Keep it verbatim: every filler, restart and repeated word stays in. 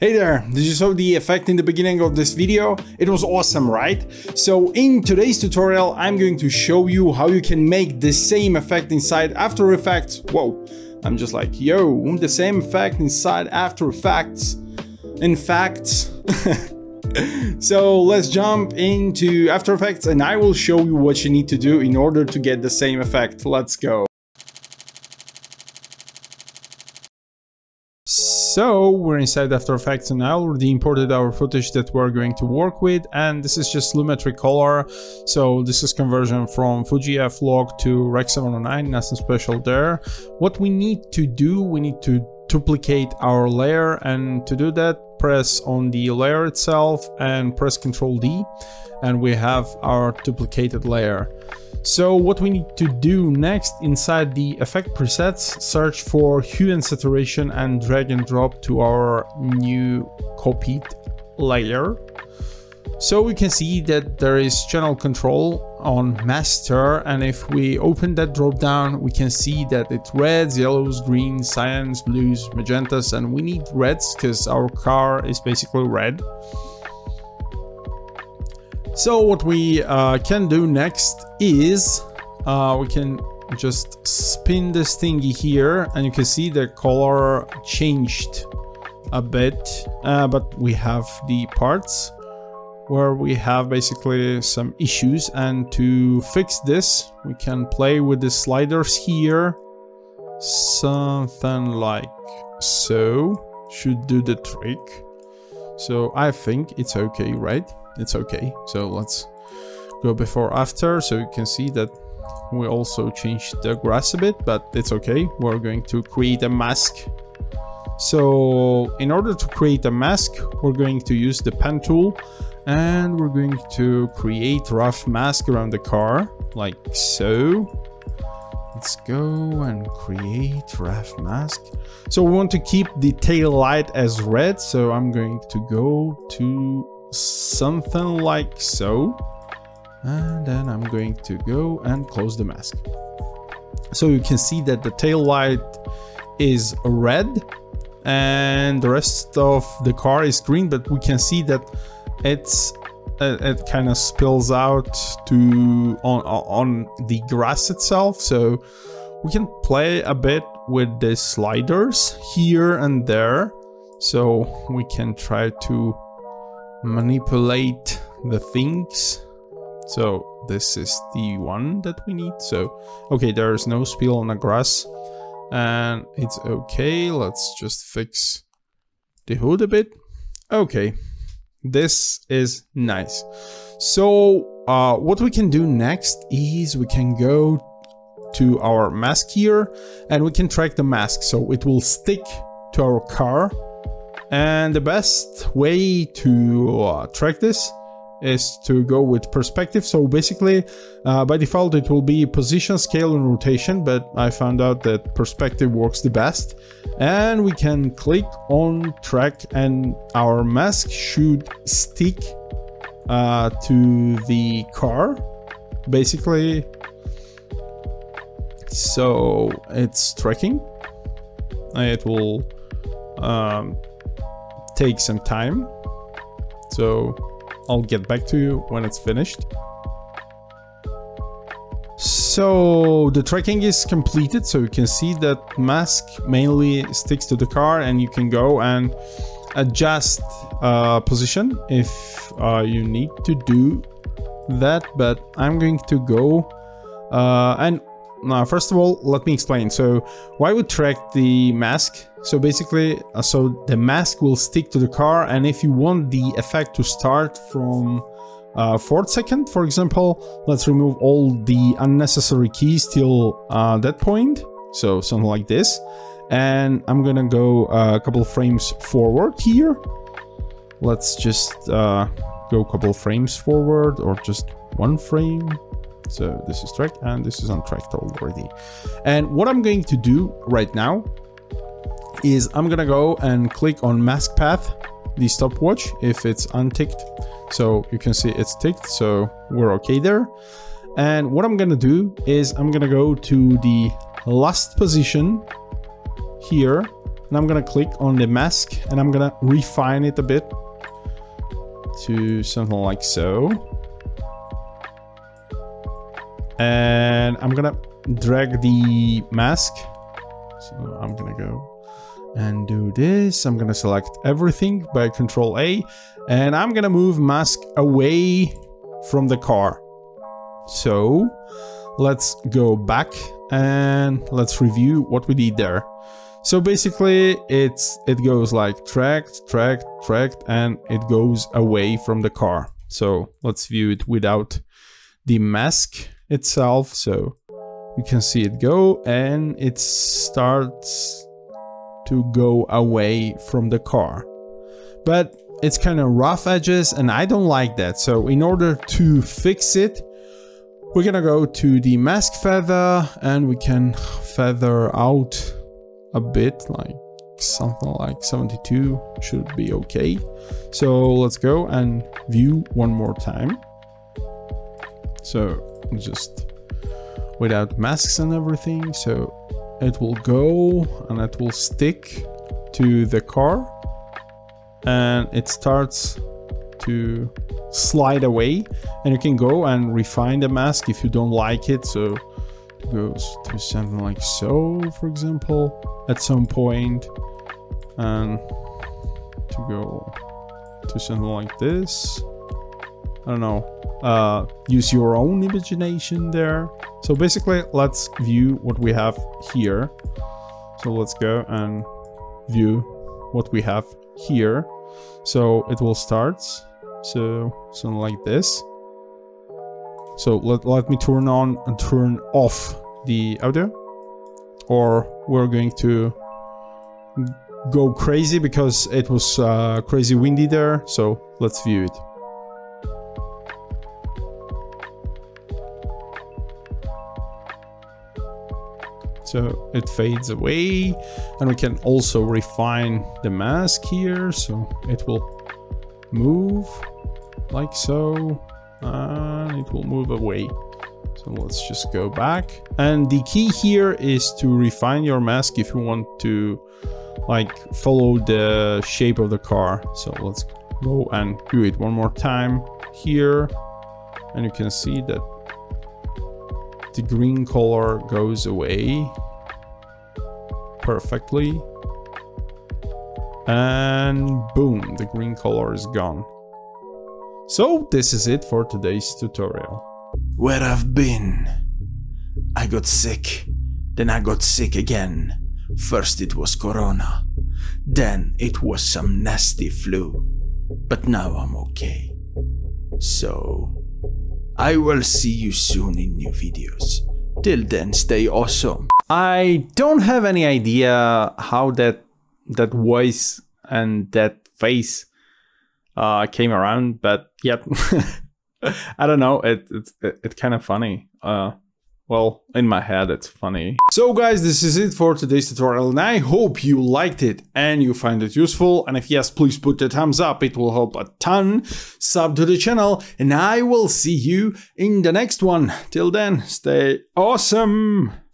Hey there, did you saw the effect in the beginning of this video? It was awesome, right? So in today's tutorial, I'm going to show you how you can make the same effect inside After Effects. Whoa, I'm just like, yo, the same effect inside After Effects. In fact, so let's jump into After Effects and I will show you what you need to do in order to get the same effect. Let's go. So we're inside After Effects and I already imported our footage that we're going to work with, and this is just Lumetri color. So this is conversion from Fuji F-Log to Rec seven oh nine, nothing special there. What we need to do, we need to duplicate our layer, and to do that press on the layer itself and press control D, and we have our duplicated layer. So what we need to do next, inside the effect presets, search for hue and saturation and drag and drop to our new copied layer. So we can see that there is channel control on master, and if we open that drop down, we can see that it's reds, yellows, greens, cyans, blues, magentas, and we need reds because our car is basically red. So what we uh, can do next is uh, we can just spin this thingy here, and you can see the color changed a bit, uh, but we have the parts where we have basically some issues, and to fix this we can play with the sliders here, something like so, should do the trick. So I think it's okay, right? It's okay. So let's go before after, so you can see that we also changed the grass a bit, but it's okay. We're going to create a mask. So in order to create a mask, we're going to use the pen tool, and we're going to create rough mask around the car like so. Let's go and create rough mask. So we want to keep the tail light as red, so I'm going to go to something like so, and then I'm going to go and close the mask. So you can see that the tail light is red and the rest of the car is green, but we can see that it's it, it kind of spills out to on on the grass itself. So we can play a bit with the sliders here and there, so we can try to manipulate the things. So this is the one that we need. So okay, there is no spill on the grass and it's okay. Let's just fix the hood a bit. Okay, this is nice. So uh, what we can do next is we can go to our mask here and we can track the mask so it will stick to our car. And the best way to uh, track this is to go with perspective. So basically, uh, by default, it will be position, scale, and rotation, but I found out that perspective works the best. And we can click on track and our mask should stick uh, to the car, basically. So it's tracking. It will um, take some time, so I'll get back to you when it's finished. So the tracking is completed, so you can see that mask mainly sticks to the car, and you can go and adjust uh, position if uh, you need to do that, but I'm going to go uh, and now, first of all, let me explain. So why we track the mask? So basically, uh, so the mask will stick to the car, and if you want the effect to start from uh, fourth second, for example, let's remove all the unnecessary keys till uh, that point. So something like this. And I'm gonna go a couple frames forward here. Let's just uh, go a couple frames forward, or just one frame. So this is tracked and this is untracked already. And what I'm going to do right now is I'm gonna go and click on mask path, the stopwatch, if it's unticked. So you can see it's ticked, so we're okay there. And what I'm gonna do is I'm gonna go to the last position here, and I'm gonna click on the mask and I'm gonna refine it a bit to something like so. And I'm gonna drag the mask. So I'm gonna go and do this. I'm gonna select everything by Control A, and I'm gonna move mask away from the car. So let's go back and let's review what we did there. So basically it's it goes like tracked, tracked, tracked, and it goes away from the car. So let's view it without the mask itself. So you can see it go, and it starts to go away from the car. But it's kind of rough edges and I don't like that. So in order to fix it, we're gonna go to the mask feather and we can feather out a bit, like something like seventy-two should be okay. So let's go and view one more time. So just without masks and everything. So it will go and it will stick to the car and it starts to slide away, and you can go and refine the mask if you don't like it. So it goes to something like so, for example, at some point, and to go to something like this. I don't know, uh, use your own imagination there. So basically let's view what we have here. So let's go and view what we have here. So it will start, so something like this. So let, let me turn on and turn off the audio, or we're going to go crazy because it was uh, crazy windy there. So let's view it. So it fades away, and we can also refine the mask here. So it will move like so, and it will move away. So let's just go back. And the key here is to refine your mask if you want to like follow the shape of the car. So let's go and do it one more time here. And you can see that the green color goes away perfectly. And boom, the green color is gone. So this is it for today's tutorial. Where I've been. I got sick, then I got sick again. First it was corona, then it was some nasty flu. But now I'm okay. So I will see you soon in new videos. Till then, stay awesome. I don't have any idea how that that voice and that face uh, came around, but yep. I don't know, it, it's it, it's kind of funny. Uh, well, in my head it's funny. So guys, this is it for today's tutorial, and I hope you liked it and you find it useful. And if yes, please put the thumbs up, it will help a ton. Sub to the channel, and I will see you in the next one. Till then, stay awesome!